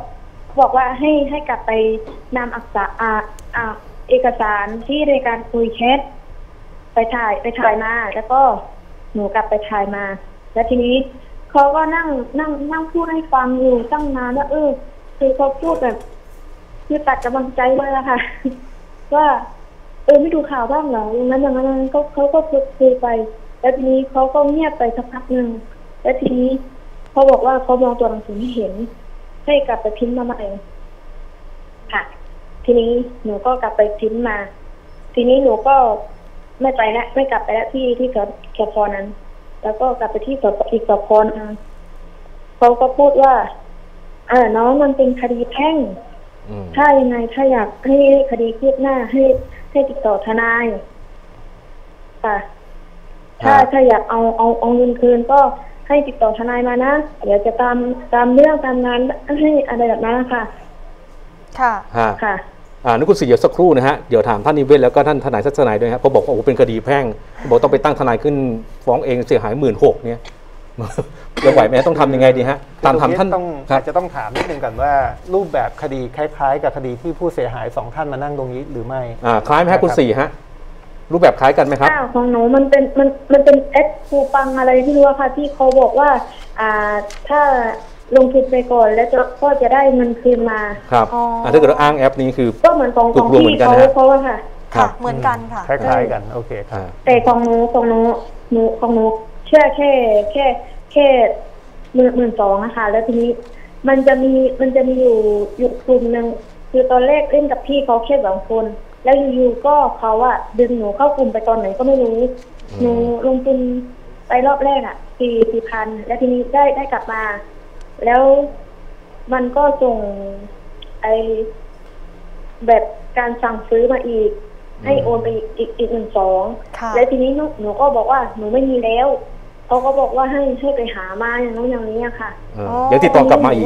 บอกว่าให้ให้กลับไปนำอักษรอ่าอ่าเอกสารที่ในการคุยแชทไปถ่ายไปถ่ายมาแล้วก็หนูกลับไปถ่ายมาแล้วทีนี้เขาก็นั่งนั่งนั่งพูดให้ฟังอยู่ตั้งนานว่าเออคือเขาพูดแบบคือตัดกำลังใจเลยอะค่ะ ว่าเออไม่ดูข่าวบ้างเหรออย่างนั้นอย่างนั้นก็เขาก็คุยไปแล้วทีนี้เขาก็เงียบไปสักพักหนึ่งแล้วทีนี้เขาบอกว่าเขามองตัวหนังสือไม่เห็นให้กลับไปพิมพ์มาใหม่ค่ะทีนี้หนูก็กลับไปพิมพ์มาทีนี้หนูก็ไม่ไปแล้วไม่กลับไปแล้วที่ที่สพนั้นแล้วก็กลับไปที่สพอีกสพนึงเขาก็พูดว่าเออน้องมันเป็นคดีแพ่งถ้ายังไงถ้าอยากให้คดีคืบหน้าให้ให้ติดต่อทนายค่ะถ้าถ้าอยากเอาเอาเอาเงินคืนก็ให้ติดต่อทนายมานะเดี๋ยวจะตามตามเรื่องตามงานให้อะไรแบบนั้นค่ะค่ะค่ะอ่านุคุณศรีเดี๋ยวสักครู่นะฮะเดี๋ยวถามท่านนิเวศแล้วก็ท่านทนายทัศนัยด้วยครับเพราะบอกว่าโอ้เป็นคดีแพ่งบอกต้องไปตั้งทนายขึ้นฟ้องเองเสียหายหมื่นหกเนี่ยจะไหวไหมต้องทำยังไงดีฮะตามทำท่านต้องอาจจะต้องถามนิดนึงก่อนว่ารูปแบบคดีคล้ายๆกับคดีที่ผู้เสียหายสองท่านมานั่งตรงนี้หรือไม่อ่าคล้ายไหมฮะคุณศรีฮะรูปแบบคล้ายกันไหมครับของหนูมันเป็นมันมันเป็นเอสคูปังอะไรที่รู้ค่ะที่เขาบอกว่าอ่าถ้าลงทุนไปก่อนแล้วจะก็จะได้เงินคืนมาครับอ่าถ้าเกิดอ้างแอปนี้คือก็เหมือนของของที่เขาเขาว่าค่ะค่ะเหมือนกันค่ะคล้ายๆกันโอเคครับแต่ของหนูของหนูหนูของหนูเชื่อแค่แค่แค่หมื่นหมื่นสองนะคะแล้วทีนี้มันจะมีมันจะมีอยู่อยู่กลุ่มหนึ่งคือตอนแรกเล่นกับพี่เขาแค่สองคนแล้วอยู่ๆก็เขาอะดึงหนูเข้ากลุ่มไปตอนไหนก็ไม่รู้หนูลงทุนไปรอบแรกอะสี่สี่พันแล้วทีนี้ได้ได้กลับมาแล้วมันก็ส่งไอแบบการสั่งซื้อมาอีกให้โอนไปอีกอีกอีกหนึ่งสองแล้วทีนี้หนูก็บอกว่าหนูไม่มีแล้วเขาก็บอกว่าให้ให้ไปหามาอย่างนู้นอย่างนี้ค่ะเดี๋ยวติดต่อกลับมาอีก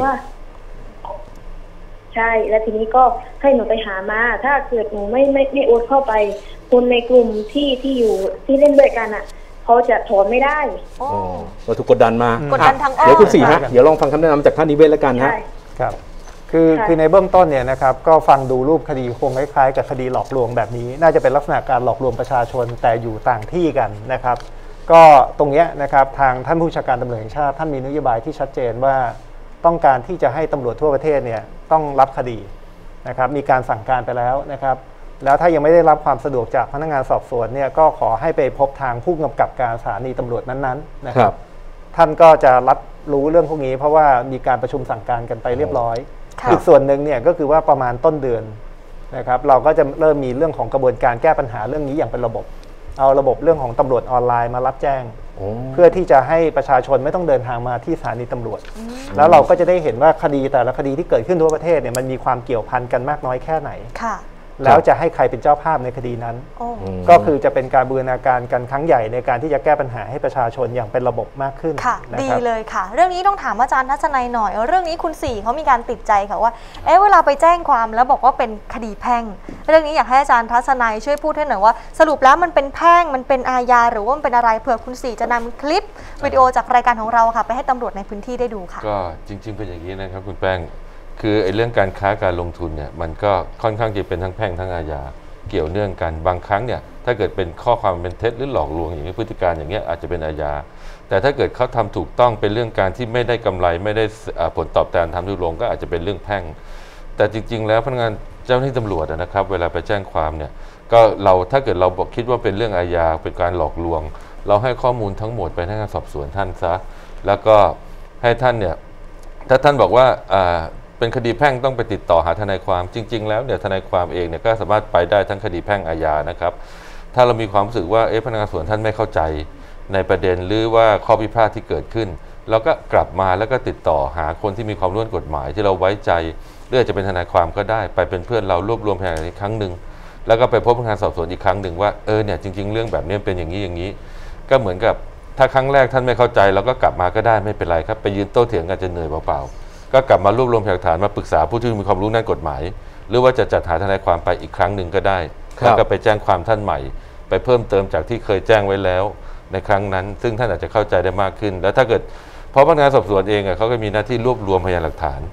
ใช่แล้วทีนี้ก็ให้หนูไปหามาถ้าเกิดหนูไม่ไม่ไม่โอนเข้าไปคนในกลุ่มที่ที่อยู่ที่เล่นด้วยกันอ่ะเขาจะถอนไม่ได้อ๋อเราถูกกดดันมากดดันทางอ้อมเดี๋ยวคุณศรีฮะเดี๋ยวลองฟังคำแนะนำจากท่านนิเวศแล้วกันฮะครับคือคือในเบื้องต้นเนี่ยนะครับก็ฟังดูรูปคดีคงคล้ายๆกับคดีหลอกลวงแบบนี้น่าจะเป็นลักษณะการหลอกลวงประชาชนแต่อยู่ต่างที่กันนะครับก็ตรงนี้นะครับทางท่านผู้บัญชาการตำรวจแห่งชาติท่านมีนโยบายที่ชัดเจนว่าต้องการที่จะให้ตำรวจทั่วประเทศเนี่ยต้องรับคดีนะครับมีการสั่งการไปแล้วนะครับแล้วถ้ายังไม่ได้รับความสะดวกจากพนักงานสอบสวนเนี่ยก็ขอให้ไปพบทางผู้กำกับการสถานีตำรวจนั้นๆนะครับท่านก็จะรับรู้เรื่องพวกนี้เพราะว่ามีการประชุมสั่งการกันไปเรียบร้อยอีกส่วนหนึ่งเนี่ยก็คือว่าประมาณต้นเดือนนะครับเราก็จะเริ่มมีเรื่องของกระบวนการแก้ปัญหาเรื่องนี้อย่างเป็นระบบเอาระบบเรื่องของตำรวจออนไลน์มารับแจ้งเพื่อที่จะให้ประชาชนไม่ต้องเดินทางมาที่สถานีตำรวจแล้วเราก็จะได้เห็นว่าคดีแต่ละคดีที่เกิดขึ้นทั่วประเทศเนี่ยมันมีความเกี่ยวพันกันมากน้อยแค่ไหนแล้วจะให้ใครเป็นเจ้าภาพในคดีนั้นก็คือจะเป็นการบูรณาการกันครั้งใหญ่ในการที่จะแก้ปัญหาให้ประชาชนอย่างเป็นระบบมากขึ้นค่ะดีเลยค่ะเรื่องนี้ต้องถามอาจารย์ทัศนัยหน่อยเรื่องนี้คุณสี่เขามีการติดใจค่ะว่าเอ๊ะเวลาไปแจ้งความแล้วบอกว่าเป็นคดีแพ่งเรื่องนี้อยากให้อาจารย์ทัศนัยช่วยพูดให้หน่อยว่าสรุปแล้วมันเป็นแพ่งมันเป็นอาญาหรือว่ามันเป็นอะไรเผื่อคุณสี่จะนำคลิปวิดีโอจากรายการของเราค่ะไปให้ตำรวจในพื้นที่ได้ดูค่ะก็จริงๆเป็นอย่างนี้นะครับคุณแป้งคือไอ้เรื่องการค้าการลงทุนเนี่ยมันก็ค่อนข้างจะเป็นทั้งแพ่งทั้งอาญาเกี่ยวเนื่องกันบางครั้งเนี่ยถ้าเกิดเป็นข้อความเป็นเท็จหรือหลอกลวงอย่างนี้พฤติการอย่างเงี้ยอาจจะเป็นอาญาแต่ถ้าเกิดเขาทำถูกต้องเป็นเรื่องการที่ไม่ได้กำไรไม่ได้ผลตอบแทนทำถูกลงก็อาจจะเป็นเรื่องแพ่งแต่จริงๆแล้วพนักงานเจ้าหน้าที่ตำรวจนะครับเวลาไปแจ้งความเนี่ยก็เราถ้าเกิดเราบอกคิดว่าเป็นเรื่องอาญาเป็นการหลอกลวงเราให้ข้อมูลทั้งหมดไปให้พนักงานสอบสวนท่านซะแล้วก็ให้ท่านเนี่ยถ้าท่านบอกว่าเป็นคดีแพ่งต้องไปติดต่อหาทนายความจริงๆแล้วเนี่ยทนายความเองเนี่ยก็สามารถไปได้ทั้งคดีแพ่งอาญานะครับถ้าเรามีความรู้สึกว่าเอ๊ะพนักงานสอบสวนท่านไม่เข้าใจในประเด็นหรือว่าข้อพิพาทที่เกิดขึ้นเราก็กลับมาแล้วก็ติดต่อหาคนที่มีความรู้ด้านกฎหมายที่เราไว้ใจหรือจะเป็นทนายความก็ได้ไปเป็นเพื่อนเรารวบรวมพยานอีกครั้งหนึ่งแล้วก็ไปพบพนักงานสอบสวนอีกครั้งหนึ่งว่าเออเนี่ยจริงๆเรื่องแบบนี้เป็นอย่างนี้อย่างนี้ก็เหมือนกับถ้าครั้งแรกท่านไม่เข้าใจเราก็กลับมาก็ได้ไม่เป็นไรครับไปยืนโต้เถียงกันจะเหนื่อยเปล่าๆก็กลับมารวบรวมพยานหลักฐานมาปรึกษาผู้ที่มีความรู้ด้านกฎหมายหรือว่าจะจัดหาทนายความไปอีกครั้งหนึ่งก็ได้แล้วก็ไปแจ้งความท่านใหม่ไปเพิ่มเติมจากที่เคยแจ้งไว้แล้วในครั้งนั้นซึ่งท่านอาจจะเข้าใจได้มากขึ้นแล้วถ้าเกิดเพราะพนักงานสอบสวนเองเขาก็มีหน้าที่รวบรวมพยานหลักฐาน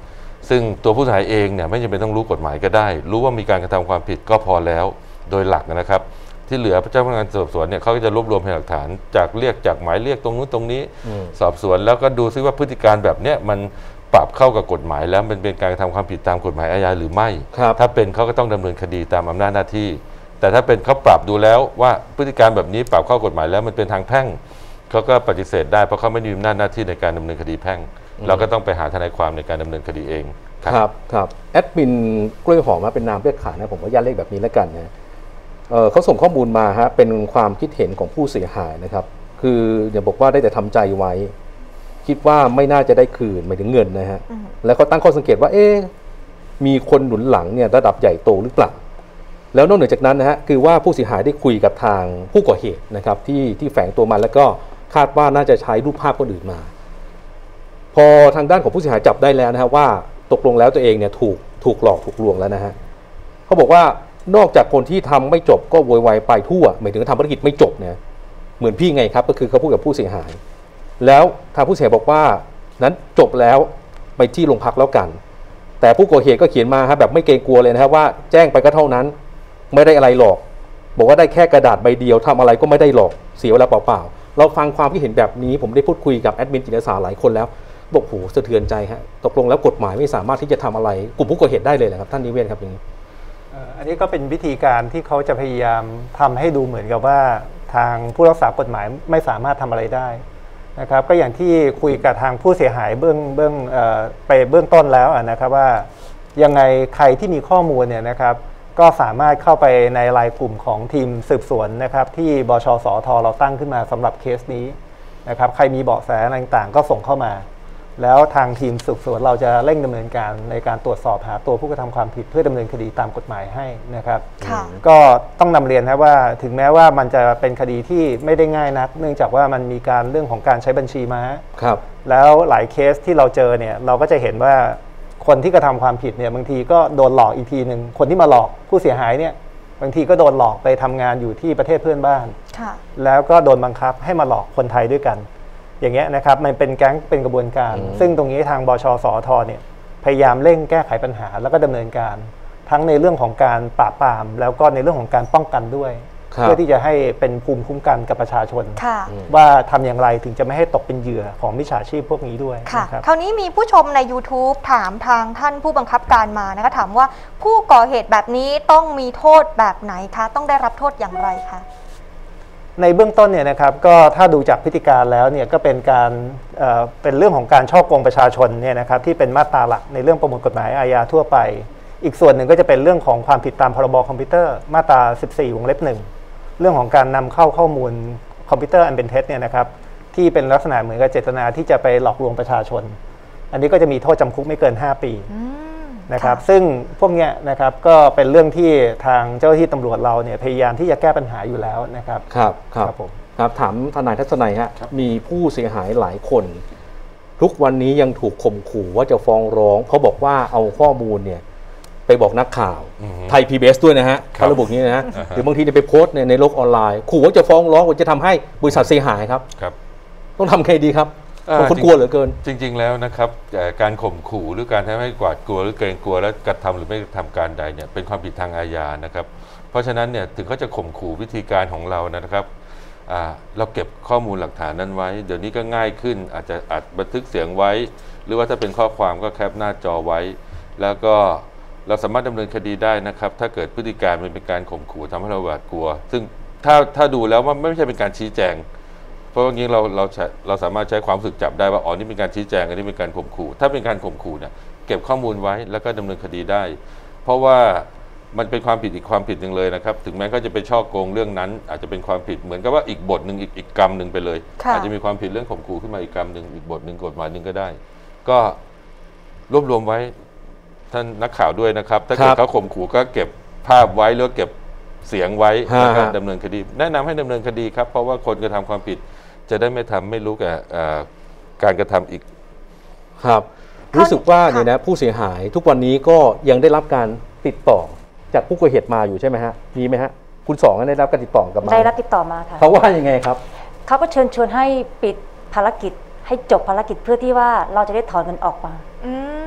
ซึ่งตัวผู้เสียหายเองเนี่ยไม่จำเป็นต้องรู้กฎหมายก็ได้รู้ว่ามีการกระทำความผิดก็พอแล้วโดยหลักนะครับที่เหลือเจ้าพนักงานสอบสวนเนี่ยเขาก็จะรวบรวมพยานหลักฐานจากเรียกจากหมายเรียกตรงนู้นตรงนี้สอบสวนแล้วก็ดูซิว่าพฤติการแบบเนี้ยมันปรับเข้ากับกฎหมายแล้วมันเป็นการกระทำความผิดตามกฎหมายอาญาหรือไม่ถ้าเป็นเขาก็ต้องดำเนินคดีตามอำนาจหน้าที่แต่ถ้าเป็นเขาปรับดูแล้วว่าพฤติการแบบนี้ปรับเข้ากฎหมายแล้วมันเป็นทางแพ่งเขาก็ปฏิเสธได้เพราะเขาไม่มีอำนาจหน้าที่ในการดำเนินคดีแพ่งเราก็ต้องไปหาทนายความในการดำเนินคดีเองครับครับแอดมินกล้วยหอมมาเป็นนามเรียกขานนะผมว่าญาติเรียกแบบนี้แล้วกันนะเอ่อเขาส่งข้อมูลมาฮะเป็นความคิดเห็นของผู้เสียหายนะครับคืออย่าบอกว่าได้แต่ทำใจไว้คิดว่าไม่น่าจะได้คืนหมายถึงเงินนะฮะแล้วเขาตั้งข้อสังเกตว่าเอ๊ะมีคนหนุนหลังเนี่ยระดับใหญ่โตหรือเปล่าแล้วนอกเหนือจากนั้นนะฮะคือว่าผู้เสียหายได้คุยกับทางผู้ก่อเหตุนะครับที่ที่แฝงตัวมาแล้วก็คาดว่าน่าจะใช้รูปภาพคนอื่นมาพอทางด้านของผู้เสียหายจับได้แล้วนะฮะว่าตกลงแล้วตัวเองเนี่ยถูกถูกหลอกถูกลวงแล้วนะฮะเขาบอกว่านอกจากคนที่ทำไม่จบก็โวยวายไปทั่วหมายถึงทำภารกิจไม่จบเนี่ยเหมือนพี่ไงครับก็คือเขาพูดกับผู้เสียหายแล้วทางผู้เสียหายบอกว่านั้นจบแล้วไปที่โรงพักแล้วกันแต่ผู้ก่อเหตุก็เขียนมาครับแบบไม่เกรงกลัวเลยนะครับว่าแจ้งไปก็เท่านั้นไม่ได้อะไรหรอกบอกว่าได้แค่กระดาษใบเดียวทำอะไรก็ไม่ได้หรอกเสียเวลาเปล่าๆเราฟังความคิดเห็นแบบนี้ผมได้พูดคุยกับแอดมินจิตอาสาหลายคนแล้วบอกโหสะเทือนใจฮะตกลงแล้วกฎหมายไม่สามารถที่จะทำอะไรกลุ่มผู้ก่อเหตุได้เลยเหรอครับท่านนิเวศครับอย่างนี้อันนี้ก็เป็นวิธีการที่เขาจะพยายามทำให้ดูเหมือนกับว่าทางผู้รักษากฎหมายไม่สามารถทำอะไรได้นะครับก็อย่างที่คุยกับทางผู้เสียหายเบื้องเบื้องไปเบื้องต้นแล้วนะครับว่ายังไงใครที่มีข้อมูลเนี่ยนะครับก็สามารถเข้าไปในรายกลุ่มของทีมสืบสวนนะครับที่บชสทเราตั้งขึ้นมาสำหรับเคสนี้นะครับใครมีเบาะแสอะไรต่างๆก็ส่งเข้ามาแล้วทางทีมสืบสวนเราจะเร่งดำเนินการในการตรวจสอบหาตัวผู้กระทำความผิดเพื่อดำเนินคดีตามกฎหมายให้นะครับก็ต้องนำเรียนนะว่าถึงแม้ว่ามันจะเป็นคดีที่ไม่ได้ง่ายนักเนื่องจากว่ามันมีการเรื่องของการใช้บัญชีม้าครับแล้วหลายเคสที่เราเจอเนี่ยเราก็จะเห็นว่าคนที่กระทำความผิดเนี่ยบางทีก็โดนหลอกอีกทีหนึ่งคนที่มาหลอกผู้เสียหายเนี่ยบางทีก็โดนหลอกไปทำงานอยู่ที่ประเทศเพื่อนบ้านแล้วก็โดนบังคับให้มาหลอกคนไทยด้วยกันอย่างเงี้ยนะครับมันเป็นแก๊งเป็นกระบวนการซึ่งตรงนี้ทางบชสทเนี่ยพยายามเร่งแก้ไขปัญหาแล้วก็ดำเนินการทั้งในเรื่องของการปราบปรามแล้วก็ในเรื่องของการป้องกันด้วยเพื่อที่จะให้เป็นภูมิคุ้มกันกับประชาชนว่าทำอย่างไรถึงจะไม่ให้ตกเป็นเหยื่อของมิจฉาชีพพวกนี้ด้วยค่ะคราวนี้มีผู้ชมใน ยูทูบ ถามทางท่านผู้บังคับการมานะคะถามว่าผู้ก่อเหตุแบบนี้ต้องมีโทษแบบไหนคะต้องได้รับโทษอย่างไรคะในเบื้องต้นเนี่ยนะครับก็ถ้าดูจากพฤติการแล้วเนี่ยก็เป็นการเอ่อเป็นเรื่องของการฉ้อโกงประชาชนเนี่ยนะครับที่เป็นมาตราหลักในเรื่องประมวลกฎหมายอาญาทั่วไปอีกส่วนหนึ่งก็จะเป็นเรื่องของความผิดตามพรบคอมพิวเตอร์มาตราสิบสี่วงเล็บหนึ่งเรื่องของการนำเข้าข้อมูลคอมพิวเตอร์อันเป็นเท็จเนี่ยนะครับที่เป็นลักษณะเหมือนกับเจตนาที่จะไปหลอกลวงประชาชนอันนี้ก็จะมีโทษจำคุกไม่เกินห้าปีนะครับซึ่งพวกนี้นะครับก็เป็นเรื่องที่ทางเจ้าหน้าที่ตำรวจเราเนี่ยพยายามที่จะแก้ปัญหาอยู่แล้วนะครับครับครับผมครับถามทนายทัศนัยฮะมีผู้เสียหายหลายคนทุกวันนี้ยังถูกข่มขู่ว่าจะฟ้องร้องเพราะบอกว่าเอาข้อมูลเนี่ยไปบอกนักข่าวไทย พี บี เอส ด้วยนะฮะเขาระบุนี้นะฮะหรือบางทีไปโพสต์ในโลกออนไลน์ขู่ว่าจะฟ้องร้องว่าจะทำให้บริษัทเสียหายครับต้องทำไงดีครับคนกลัวเหลือเกินจริงๆแล้วนะครับการข่มขู่หรือการทำให้กวาดกลัวหรือเกรงกลัวแล้วกระทำหรือไม่ทำการใดเนี่ยเป็นความผิดทางอาญานะครับเพราะฉะนั้นเนี่ยถึงเขาจะข่มขู่วิธีการของเรานะครับเราเก็บข้อมูลหลักฐานนั้นไว้เดี๋ยวนี้ก็ง่ายขึ้นอาจจะอัดบันทึกเสียงไว้หรือว่าถ้าเป็นข้อความก็แคปหน้าจอไว้แล้วก็เราสามารถดำเนินคดีได้นะครับถ้าเกิดพฤติการมันเป็นการข่มขู่ทำให้เราหวาดกลัวซึ่งถ้าถ้าดูแล้วว่าไม่ใช่เป็นการชี้แจงเพราะว่างี้เราเราเราสามารถใช้ความรู้สึกจับได้ว่าอ๋อนี่เป็นการชี้แจงอันนี้เป็นการข่มขู่ถ้าเป็นการข่มขู่เนี่ยเก็บข้อมูลไว้แล้วก็ดำเนินคดีได้เพราะว่ามันเป็นความผิดอีกความผิดหนึ่งเลยนะครับถึงแม้เขาจะไปช่อโกงเรื่องนั้นอาจจะเป็นความผิดเหมือนกับว่าอีกบทหนึ่งอีกอีกกรรมหนึ่งไปเลยอาจจะมีความผิดเรื่องข่มขู่ขึ้นมาอีกกรรมหนึ่งอีกบทหนึ่งกฎหมายหนึ่งก็ได้ก็รวบรวมไว้ท่านนักข่าวด้วยนะครับถ้าเกิดเขาข่มขู่ก็เก็บภาพไว้หรือเก็บเสียงไว้แล้วก็ดำเนินคดีแนะนำให้ดำเนินคดีครับเพราะว่าคนกระทำความผิดจะได้ไม่ทำไม่รู้กับการกระทำอีกครับรู้สึกว่าเนี่ยนะผู้เสียหายทุกวันนี้ก็ยังได้รับการติดต่อจากผู้ก่อเหตุมาอยู่ใช่ไหมฮะมีไหมฮะคุณสองได้รับการติดต่อกลับมาได้รับติดต่อมาค่ะเขาว่ายังไงครับเขาก็เชิญชวนให้ปิดภารกิจให้จบภารกิจเพื่อที่ว่าเราจะได้ถอนเงินออกมา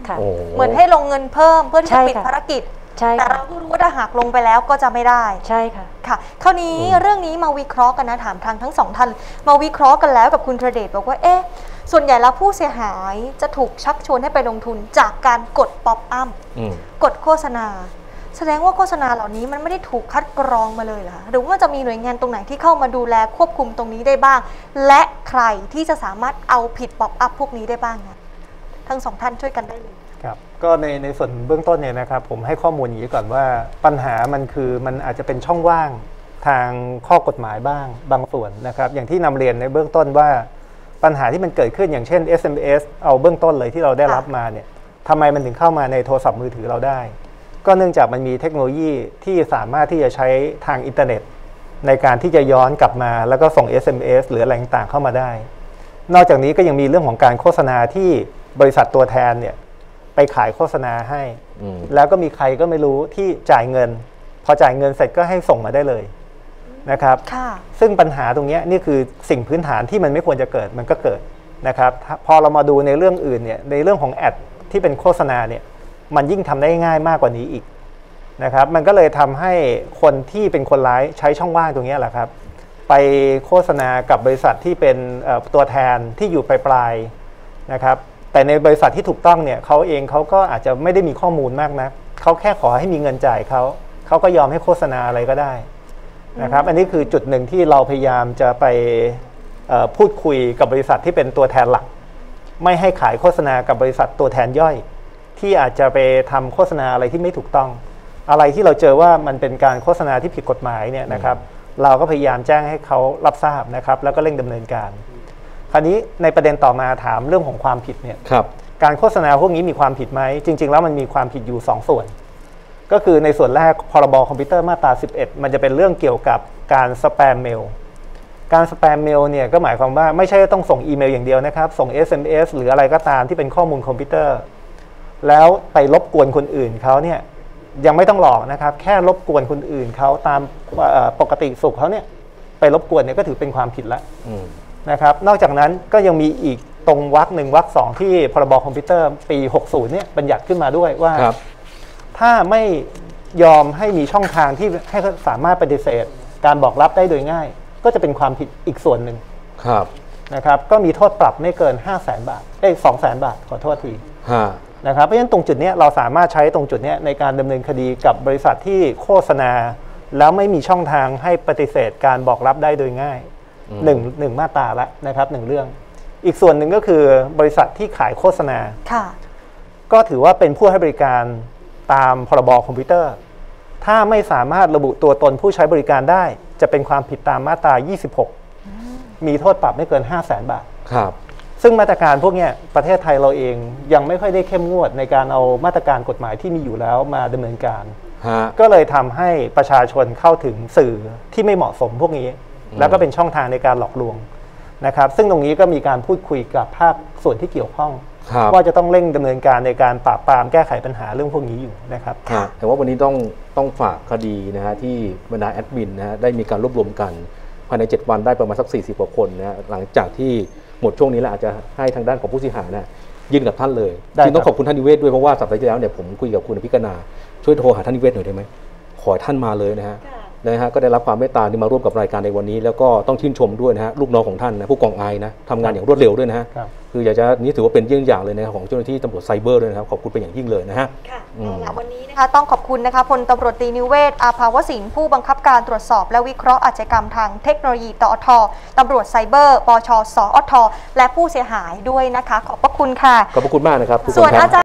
ค่ะเหมือนให้ลงเงินเพิ่มเพื่อที่จะปิดภารกิจแต่แต่เราก็รู้ว่าถ้าหากลงไปแล้วก็จะไม่ได้ใช่ค่ะค่ะคราวนี้เรื่องนี้มาวิเคราะห์กันนะถามทางทั้งสองท่านมาวิเคราะห์กันแล้วกับคุณธีรเดชบอกว่าเอ๊ะส่วนใหญ่แล้วผู้เสียหายจะถูกชักชวนให้ไปลงทุนจากการกดป๊อปอัพกดโฆษณาแสดงว่าโฆษณาเหล่านี้มันไม่ได้ถูกคัดกรองมาเลยเหรอหรือว่าจะมีหน่วยงานตรงไหนที่เข้ามาดูแลควบคุมตรงนี้ได้บ้างและใครที่จะสามารถเอาผิดป๊อปอัพพวกนี้ได้บ้างนะทั้งสองท่านช่วยกันได้เลยครับก็ในในส่วนเบื้องต้นเนี่ยนะครับผมให้ข้อมูลอย่างนี้ก่อนว่าปัญหามันคือมันอาจจะเป็นช่องว่างทางข้อกฎหมายบ้างบางส่วนนะครับอย่างที่นำเรียนในเบื้องต้นว่าปัญหาที่มันเกิดขึ้นอย่างเช่น เอส เอ็ม เอส เอาเบื้องต้นเลยที่เราได้รับมาเนี่ยทำไมมันถึงเข้ามาในโทรศัพท์มือถือเราได้ก็เนื่องจากมันมีเทคโนโลยีที่สามารถที่จะใช้ทางอินเทอร์เน็ตในการที่จะย้อนกลับมาแล้วก็ส่ง เอส เอ็ม เอส หรืออะไรต่างๆเข้ามาได้นอกจากนี้ก็ยังมีเรื่องของการโฆษณาที่บริษัทตัวแทนเนี่ยไปขายโฆษณาให้แล้วก็มีใครก็ไม่รู้ที่จ่ายเงินพอจ่ายเงินเสร็จก็ให้ส่งมาได้เลยนะครับซึ่งปัญหาตรงนี้นี่คือสิ่งพื้นฐานที่มันไม่ควรจะเกิดมันก็เกิดนะครับพอเรามาดูในเรื่องอื่นเนี่ยในเรื่องของแอดที่เป็นโฆษณาเนี่ยมันยิ่งทำได้ง่ายมากกว่านี้อีกนะครับมันก็เลยทำให้คนที่เป็นคนร้ายใช้ช่องว่างตรงนี้แหละครับไปโฆษณากับบริษัทที่เป็นตัวแทนที่อยู่ปลายๆนะครับแต่ในบริษัทที่ถูกต้องเนี่ยเขาเองเขาก็อาจจะไม่ได้มีข้อมูลมากนักเขาแค่ขอให้มีเงินจ่ายเขาเขาก็ยอมให้โฆษณาอะไรก็ได้นะครับอันนี้คือจุดหนึ่งที่เราพยายามจะไปพูดคุยกับบริษัทที่เป็นตัวแทนหลักไม่ให้ขายโฆษณากับบริษัทตัวแทนย่อยที่อาจจะไปทำโฆษณาอะไรที่ไม่ถูกต้องอะไรที่เราเจอว่ามันเป็นการโฆษณาที่ผิดกฎหมายเนี่ยนะครับเราก็พยายามแจ้งให้เขารับทราบนะครับแล้วก็เร่งดำเนินการคราวนี้ในประเด็นต่อมาถามเรื่องของความผิดเนี่ยการโฆษณาพวกนี้มีความผิดไหมจริงๆแล้วมันมีความผิดอยู่สองส่วนก็คือในส่วนแรกพรบคอมพิวเตอร์มาตราสิบเอ็ดมันจะเป็นเรื่องเกี่ยวกับการสแปมเมลการสแปมเมลเนี่ยก็หมายความว่าไม่ใช่ต้องส่งอีเมลอย่างเดียวนะครับส่ง เอส เอ็ม เอส หรืออะไรก็ตามที่เป็นข้อมูลคอมพิวเตอร์แล้วไปรบกวนคนอื่นเขาเนี่ยยังไม่ต้องหลอกนะครับแค่รบกวนคนอื่นเขาตามปกติสุขเขาเนี่ยไปรบกวนเนี่ยก็ถือเป็นความผิดแล้วนะครับนอกจากนั้นก็ยังมีอีกตรงวรรคหนึ่งวรรคสองที่พรบคอมพิวเตอร์ปีหกสิบเนี่ยบัญญัติขึ้นมาด้วยว่าถ้าไม่ยอมให้มีช่องทางที่ให้สามารถปฏิเสธการบอกรับได้โดยง่ายก็จะเป็นความผิดอีกส่วนหนึ่งนะครับก็มีโทษปรับไม่เกิน ห้าแสน บาทเอ้ย สองแสน บาทขอโทษทีนะครับเพราะฉะนั้นตรงจุดนี้เราสามารถใช้ตรงจุดนี้ในการดำเนินคดีกับบริษัทที่โฆษณาแล้วไม่มีช่องทางให้ปฏิเสธการบอกรับได้โดยง่ายหนึ่งหนึ่งมาตราละนะครับหนึ่งเรื่องอีกส่วนหนึ่งก็คือบริษัทที่ขายโฆษณาก็ถือว่าเป็นผู้ให้บริการตามพรบคอมพิวเตอร์ถ้าไม่สามารถระบุตัวตนผู้ใช้บริการได้จะเป็นความผิดตามมาตรายี่สิบหกมีโทษปรับไม่เกิน ห้าแสน บาทครับซึ่งมาตรการพวกนี้ประเทศไทยเราเองยังไม่ค่อยได้เข้มงวดในการเอามาตรการกฎหมายที่มีอยู่แล้วมาดำเนินการก็เลยทำให้ประชาชนเข้าถึงสื่อที่ไม่เหมาะสมพวกนี้แล้วก็เป็นช่องทางในการหลอกลวงนะครับซึ่งตรงนี้ก็มีการพูดคุยกับภาคส่วนที่เกี่ยวข้องว่าจะต้องเร่งดำเนินการในการปราบปรามแก้ไขปัญหาเรื่องพวกนี้อยู่นะครับแต่ว่าวันนี้ต้องต้องฝากคดีนะฮะที่บรรดาแอดมินนะฮะได้มีการรวบรวมกันภายในเจ็ดวันได้ประมาณสักสี่สิบกว่าคนนะหลังจากที่หมดช่วงนี้แล้วอาจจะให้ทางด้านของผู้เสียหายนะยื่นกับท่านเลยจริงต้องขอบคุณท่านนิเวศด้วยเพราะว่าสัปดาห์ที่แล้วเนี่ยผมคุยกับคุณอภิกนาช่วยโทรหาท่านนิเวศหน่อยได้ไหมขอท่านมาเลยนะฮะนะฮะก็ได้รับความเมตตาที่มาร่วมกับรายการในวันนี้แล้วก็ต้องชื่นชมด้วยนะฮะลูกน้องของท่านนะผู้กองไอนะทำงานอย่างรวดเร็วด้วยนะฮะคืออยากจะนี่ถือว่าเป็นเยี่ยงอย่างเลยนะของเจ้าหน้าที่ตำรวจไซเบอร์ด้วยนะครับขอบคุณเป็นอย่างยิ่งเลยนะฮะค่ะวันนี้นะคะต้องขอบคุณนะคะพลตำรวจตรีนิเวศอาภาวสินผู้บังคับการตรวจสอบและวิเคราะห์อาชญากรรมทางเทคโนโลยีตอทตำรวจไซเบอร์ปชสอทและผู้เสียหายด้วยนะคะขอบพระคุณค่ะขอบพระคุณมากนะครับส่วนอาจารย์